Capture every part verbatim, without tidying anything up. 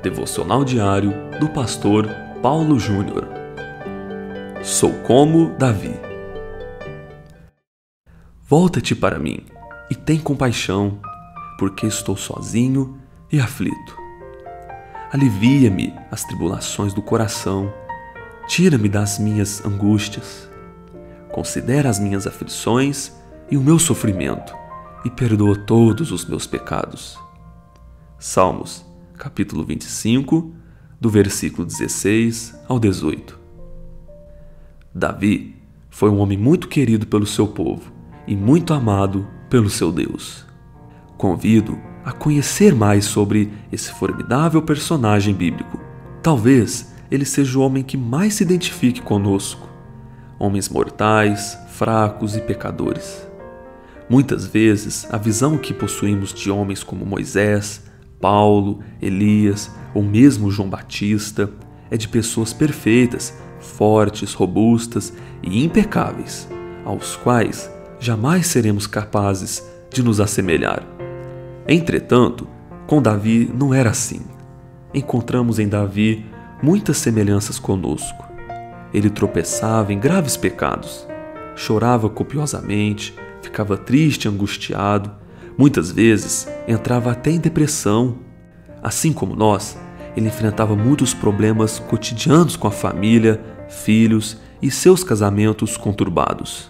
Devocional diário do pastor Paulo Júnior. Sou como Davi. Volta-te para mim e tem compaixão, porque estou sozinho e aflito. Alivia-me as tribulações do coração, tira-me das minhas angústias. Considera as minhas aflições e o meu sofrimento, e perdoa todos os meus pecados. Salmos, capítulo vinte e cinco, do versículo dezesseis ao dezoito. Davi foi um homem muito querido pelo seu povo e muito amado pelo seu Deus. Convido a conhecer mais sobre esse formidável personagem bíblico. Talvez ele seja o homem que mais se identifique conosco, homens mortais, fracos e pecadores. Muitas vezes, a visão que possuímos de homens como Moisés, Paulo, Elias ou mesmo João Batista é de pessoas perfeitas, fortes, robustas e impecáveis, aos quais jamais seremos capazes de nos assemelhar. Entretanto, com Davi não era assim. Encontramos em Davi muitas semelhanças conosco. Ele tropeçava em graves pecados, chorava copiosamente, ficava triste e angustiado, muitas vezes entrava até em depressão. Assim como nós, ele enfrentava muitos problemas cotidianos com a família, filhos e seus casamentos conturbados.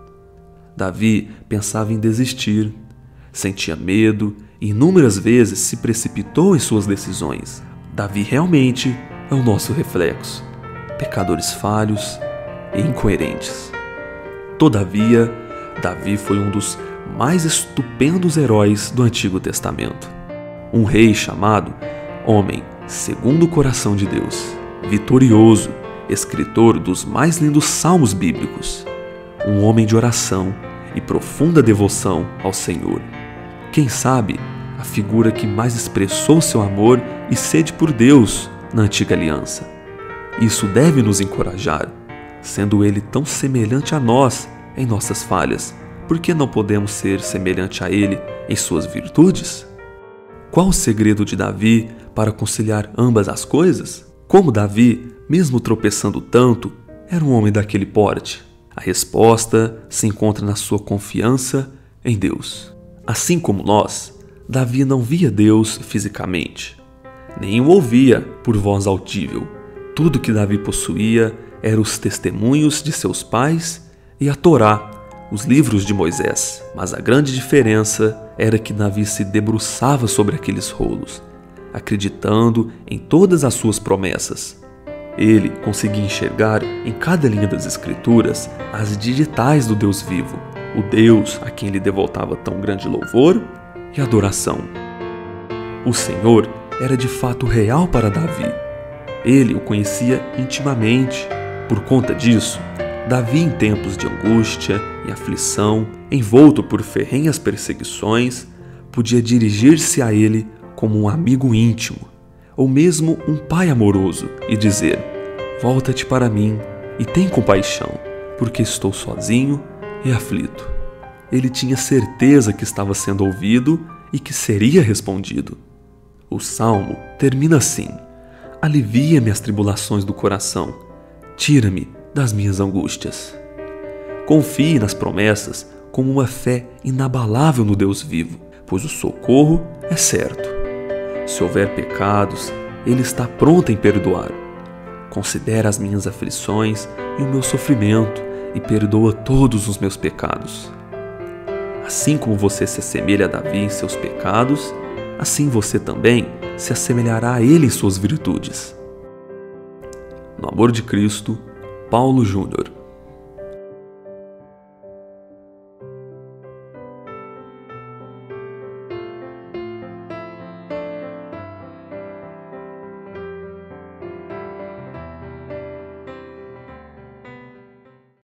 Davi pensava em desistir, sentia medo e inúmeras vezes se precipitou em suas decisões. Davi realmente é o nosso reflexo, pecadores falhos e incoerentes. Todavia, Davi foi um dos mais estupendos heróis do Antigo Testamento. Um rei chamado Homem segundo o coração de Deus, vitorioso, escritor dos mais lindos salmos bíblicos, um homem de oração e profunda devoção ao Senhor. Quem sabe, a figura que mais expressou seu amor e sede por Deus na antiga aliança. Isso deve nos encorajar, sendo ele tão semelhante a nós em nossas falhas. Por que não podemos ser semelhante a ele em suas virtudes? Qual o segredo de Davi para conciliar ambas as coisas? Como Davi, mesmo tropeçando tanto, era um homem daquele porte? A resposta se encontra na sua confiança em Deus. Assim como nós, Davi não via Deus fisicamente, nem o ouvia por voz audível. Tudo que Davi possuía eram os testemunhos de seus pais e a Torá, os livros de Moisés. Mas a grande diferença era que Davi se debruçava sobre aqueles rolos, acreditando em todas as suas promessas. Ele conseguia enxergar em cada linha das Escrituras as digitais do Deus vivo, o Deus a quem ele devotava tão grande louvor e adoração. O Senhor era de fato real para Davi. Ele o conhecia intimamente. Por conta disso, Davi, em tempos de angústia e aflição, envolto por ferrenhas perseguições, podia dirigir-se a ele como um amigo íntimo, ou mesmo um pai amoroso, e dizer: volta-te para mim e tem compaixão, porque estou sozinho e aflito. Ele tinha certeza que estava sendo ouvido e que seria respondido. O salmo termina assim: alivia-me as tribulações do coração, tira-me das minhas angústias. Confie nas promessas com uma fé inabalável no Deus vivo, pois o socorro é certo. Se houver pecados, Ele está pronto em perdoar. Considera as minhas aflições e o meu sofrimento e perdoa todos os meus pecados. Assim como você se assemelha a Davi em seus pecados, assim você também se assemelhará a ele em suas virtudes. No amor de Cristo, Paulo Júnior.